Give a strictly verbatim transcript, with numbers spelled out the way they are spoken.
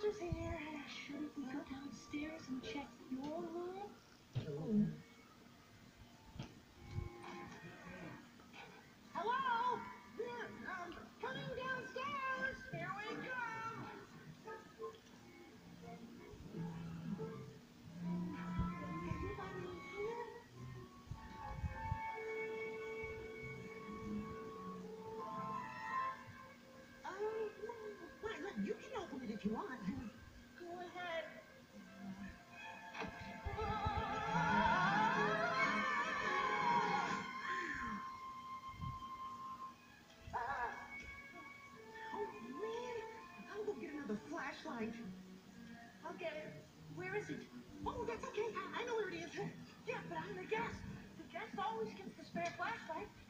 monsters here. Shouldn't we go downstairs and check your room? Oh. Hello? Yeah, um, coming downstairs. Here we come. Anybody here? Um, well, look, you can open it if you want. Go ahead. The flashlight. Okay, where is it? Oh, that's okay. I, I know where it is. Yeah, but I'm the guest. The guest always gets the spare flashlight.